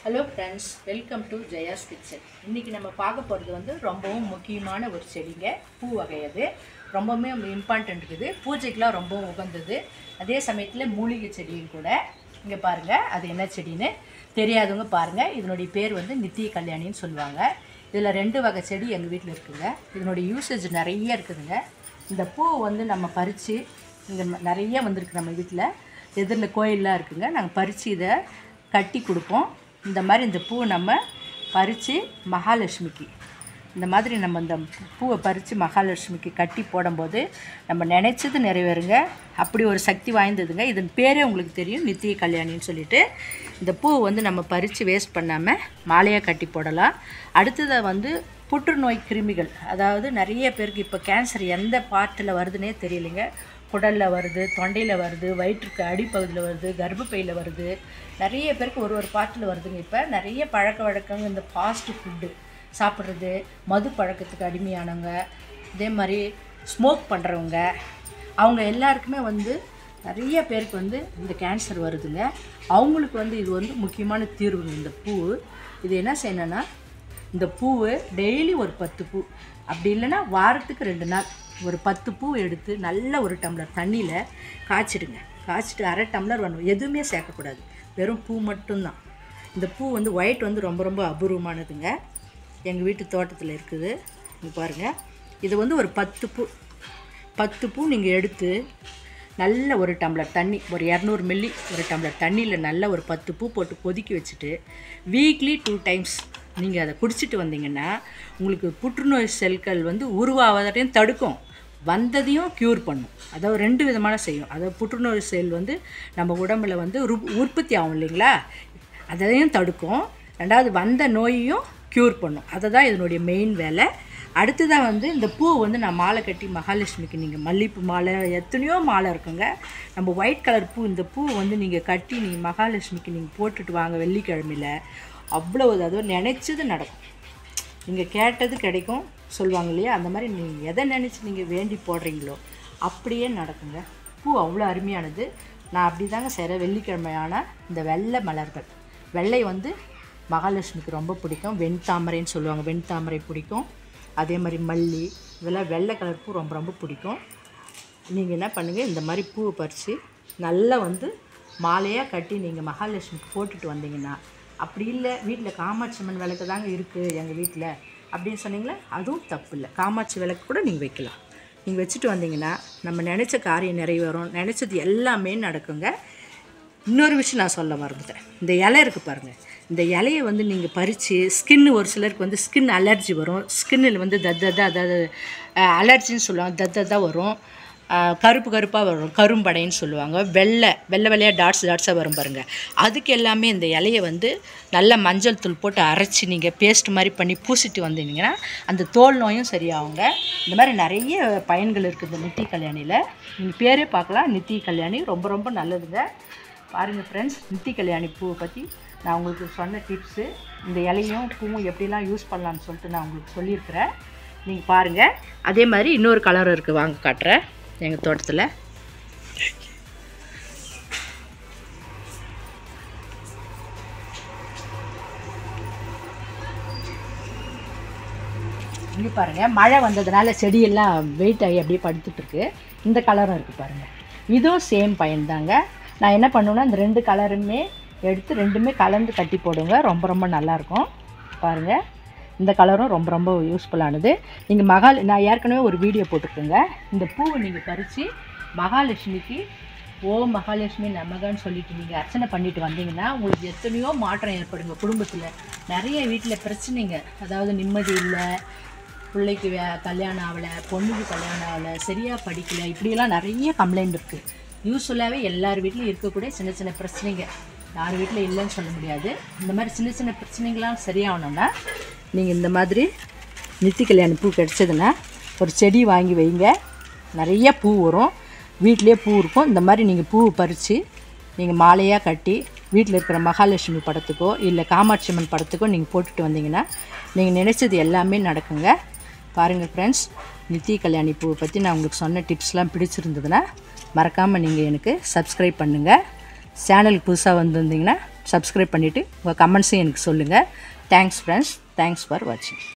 Hello friends, welcome to Jaya's kitchen. இன்னைக்கு நம்ம பார்க்க போறது வந்து ரொம்பவும் முக்கியமான ஒரு செடிங்க. பூ வகை அது. ரொம்பவே இம்பார்ட்டன்ட் இருக்குது. பூஜைக்குலாம் ரொம்ப உகந்தது. அதே சமயத்துல மூலிகை செடியும் கூட. இங்க பாருங்க, அது என்ன செடின்னு தெரியாதவங்க பாருங்க. இதனுடைய பேர் வந்து நித்தியகல்யாணின்னு சொல்லுவாங்க. இதுல ரெண்டு வகை செடி எங்க வீட்ல இருக்குங்க. இதனுடைய யூசேஜ் நிறைய இருக்குதுங்க. இந்த பூ வந்து நம்ம பறிச்சு இங்க நிறைய வந்திருக்கு நம்ம வீட்ல. எதிரில் கோயில்லாம் இருக்குங்க. நாங்க பறிச்சு இத கட்டி கொடுப்போம். இந்த மாதிரி இந்த பூவை நம்ம பறித்து மகாலட்சுமிக்கு இந்த மாதிரி நம்ம இந்த பூவை பறித்து மகாலட்சுமிக்கு கட்டி போடும்போது நம்ம நினைச்சது நிறைவேறுங்க. அப்படி ஒரு சக்தி வாய்ந்ததுங்க. இதன் பேரே உங்களுக்கு தெரியும், நித்தியகல்யாணின்னு சொல்லிட்டு. இந்த பூவை வந்து நம்ம பறித்து வேஸ்ட் பண்ணாமல் மாலையாக கட்டி போடலாம். அடுத்ததை வந்து புற்றுநோய் கிருமிகள், அதாவது நிறைய பேருக்கு இப்போ கேன்சர் எந்த பார்ட்டில் வருதுன்னே தெரியலைங்க. குடலில் வருது, தொண்டையில் வருது, வயிற்றுக்கு அடிப்பகுதியில் வருது, கர்ப்பப்பையில் வருது. நிறைய பேருக்கு ஒரு பார்ட்டில் வருதுங்க. இப்போ நிறைய பழக்க வழக்கங்கள், இந்த ஃபாஸ்ட்டு ஃபுட்டு சாப்பிட்றது, மது பழக்கத்துக்கு அடிமையானவங்க, இதே மாதிரி ஸ்மோக் பண்ணுறவங்க, அவங்க எல்லாருக்குமே வந்து நிறைய பேருக்கு வந்து இந்த கேன்சர் வருதுங்க. அவங்களுக்கு வந்து இது வந்து முக்கியமான தீர்வுங்க இந்த பூ. இது என்ன செய்யணும்னா, இந்த பூவு டெய்லி ஒரு 10 பூ, அப்படி இல்லைன்னா வாரத்துக்கு 2 நாள் ஒரு 10 பூ எடுத்து நல்ல ஒரு டம்ளர் தண்ணியில் காய்ச்சிடுங்க. காய்ச்சிட்டு அரை டம்ளர் வரணும், எதுவுமே சேர்க்கக்கூடாது, வெறும் பூ மட்டும்தான். இந்த பூ வந்து ஒயிட் வந்து ரொம்ப ரொம்ப அபூர்வமானதுங்க. எங்கள் வீட்டு தோட்டத்தில் இருக்குது. இங்கே பாருங்கள், இது வந்து ஒரு 10 பூ நீங்கள் எடுத்து நல்ல ஒரு டம்ளர் தண்ணி, ஒரு 200 மில்லி ஒரு டம்ளர் தண்ணியில் நல்ல ஒரு 10 பூ போட்டு கொதிக்க வச்சுட்டு வீக்லி 2 டைம்ஸ் நீங்கள் அதை குடிச்சிட்டு வந்தீங்கன்னா உங்களுக்கு புற்றுநோய் செல்கள் வந்து உருவாவதையும் தடுக்கும், வந்ததையும் க்யூர் பண்ணும். அதாவது 2 விதமான செய்யும். அதாவது புற்றுநோய் செல் வந்து நம்ம உடம்புல வந்து உற்பத்தி ஆகும் இல்லைங்களா, அதையும் தடுக்கும். ரெண்டாவது வந்த நோயையும் க்யூர் பண்ணும். அதை தான் இதனுடைய மெயின் வேலை. அடுத்ததாக வந்து இந்த பூவை வந்து நான் மாலை கட்டி மகாலட்சுமிக்கு, நீங்கள் மல்லிகைப்பூ மாலை எத்தனையோ மாலை இருக்குங்க. நம்ம ஒயிட் கலர் பூ, இந்த பூ வந்து நீங்கள் கட்டி நீங்கள் மகாலட்சுமிக்கு நீங்கள் போட்டுட்டு வாங்க வெள்ளிக்கிழமையில், அவ்வளோ அதாவது நினச்சது நடக்கும். நீங்கள் கேட்டது கிடைக்கும் சொல்லுவாங்க இல்லையா, அந்த மாதிரி நீங்கள் எதை நினச்சி நீங்கள் வேண்டி போடுறீங்களோ அப்படியே நடக்குங்க. பூ அவ்வளோ அருமையானது. நான் அப்படி தாங்க செய்கிறேன். வெள்ளிக்கிழமையான இந்த வெள்ளை மலர்கள், வெள்ளை வந்து மகாலட்சுமிக்கு ரொம்ப பிடிக்கும். வெண்தாமரைன்னு சொல்லுவாங்க, வெண்தாமரை பிடிக்கும். அதே மாதிரி மல்லி, இதெல்லாம் வெள்ளை கலர் பூ ரொம்ப ரொம்ப பிடிக்கும். நீங்கள் என்ன பண்ணுங்கள், இந்த மாதிரி பூவை பறித்து நல்லா வந்து மாலையாக கட்டி நீங்கள் மகாலட்சுமிக்கு போட்டுட்டு வந்தீங்கன்னா, அப்படி இல்லை வீட்டில் காமாட்சி அம்மன் விளக்கு தாங்க இருக்குது எங்கள் வீட்டில் அப்படின்னு சொன்னீங்களே, அதுவும் தப்பு இல்லை. காமாட்சி விளக்கு கூட நீங்கள் வைக்கலாம். நீங்கள் வச்சுட்டு வந்தீங்கன்னா நம்ம நினச்ச காரியம் நிறைவேறும், நினச்சது எல்லாமே நடக்குங்க. இன்னொரு விஷயம் நான் சொல்ல மறந்துட்டேன். இந்த இலை இருக்குது பாருங்கள், இந்த இலையை வந்து நீங்கள் பறித்து ஸ்கின்னு, ஒரு சிலருக்கு வந்து ஸ்கின் அலர்ஜி வரும், ஸ்கின்னில் வந்து அதாவது அலர்ஜின்னு சொல்லுவாங்க, தத்தான் வரும், கருப்பு கருப்பாக வரும், கரும்படைன்னு சொல்லுவாங்க, வெள்ளையாக டாட்ஸாக வரும் பாருங்கள். அதுக்கு எல்லாமே இந்த இலையை வந்து நல்லா மஞ்சள் தூள் போட்டு அரைச்சி நீங்கள் பேஸ்ட் மாதிரி பண்ணி பூசிட்டு வந்தீங்கன்னா அந்த தோல் நோயும் சரியாகுங்க. இந்த மாதிரி நிறைய பயன்கள் இருக்குது இந்த நித்தியகல்யாணியில். நீங்கள் பேரே பார்க்கலாம், நித்தியகல்யாணி ரொம்ப ரொம்ப நல்லதுங்க. பாருங்கள் ஃப்ரெண்ட்ஸ், நித்தியகல்யாணி பூவை பற்றி நான் உங்களுக்கு சொன்ன டிப்ஸு, இந்த இலையும் பூவும் எப்படிலாம் யூஸ் பண்ணலான்னு சொல்லிட்டு நான் உங்களுக்கு சொல்லியிருக்கிறேன். நீங்கள் பாருங்கள். அதே மாதிரி இன்னொரு கலர் இருக்குது, வாங்க காட்டுறேன். எங்கள் தோட்டத்தில் இங்கே பாருங்கள், மழை வந்ததுனால செடியெல்லாம் வெயிட் ஆகி அப்படியே படுத்துட்ருக்கு. இந்த கலரும் இருக்குது பாருங்கள், இதுவும் சேம் பயன் தாங்க. நான் என்ன பண்ணுவேன்னா, இந்த 2 கலருமே எடுத்து 2மே கலந்து கட்டி போடுங்க, ரொம்ப ரொம்ப நல்லாயிருக்கும். பாருங்கள், இந்த கலரும் ரொம்ப ரொம்ப யூஸ்ஃபுல்லானது. நீங்கள் நான் ஏற்கனவே ஒரு வீடியோ போட்டிருக்கேங்க. இந்த பூவை நீங்கள் பறித்து மகாலட்சுமிக்கு ஓம் மகாலட்சுமி நமகன்னு சொல்லிட்டு நீங்கள் அர்ச்சனை பண்ணிட்டு வந்தீங்கன்னா உங்களுக்கு எத்தனையோ மாற்றம் ஏற்படுங்க. குடும்பத்தில் நிறைய வீட்டில் பிரச்சனைங்க, அதாவது நிம்மதி இல்லை, பிள்ளைக்கு கல்யாணம் ஆகலை, பொண்ணுக்கு கல்யாணம் ஆகலை, சரியாக படிக்கலை, இப்படியெல்லாம் நிறைய கம்ப்ளைண்ட் இருக்குது. யூஸ்ஃபுல்லாகவே எல்லார் வீட்லையும் இருக்கக்கூடிய சின்ன சின்ன பிரச்சனைங்க, யார் வீட்டில் இல்லைன்னு சொல்ல முடியாது. இந்த மாதிரி சின்ன சின்ன பிரச்சனைகள்லாம் சரியாகணுன்னா நீங்கள் இந்த மாதிரி நித்தியகல்யாணி பூ கிடச்சதுன்னா ஒரு செடி வாங்கி வைங்க, நிறைய பூ வரும், வீட்டிலே பூ இருக்கும். இந்த மாதிரி நீங்கள் பூவை பறித்து நீங்கள் மாலையாக கட்டி வீட்டில் இருக்கிற மகாலட்சுமி படத்துக்கோ இல்லை காமாட்சி அம்மன் படத்துக்கோ நீங்கள் போட்டுட்டு வந்தீங்கன்னா நீங்கள் நினச்சது எல்லாமே நடக்குங்க. பாருங்கள் ஃப்ரெண்ட்ஸ், நித்தியகல்யாணி பூவை பற்றி நான் உங்களுக்கு சொன்ன டிப்ஸ்லாம் பிடிச்சிருந்ததுன்னா மறக்காமல் நீங்கள் எனக்கு சப்ஸ்கிரைப் பண்ணுங்கள். சேனலுக்கு புதுசாக வந்திருந்தீங்கன்னா சப்ஸ்கிரைப் பண்ணிவிட்டு உங்கள் கமெண்ட்ஸையும் எனக்கு சொல்லுங்கள். Thanks friends. தேங்க்ஸ் ஃபார் வாட்சிங்.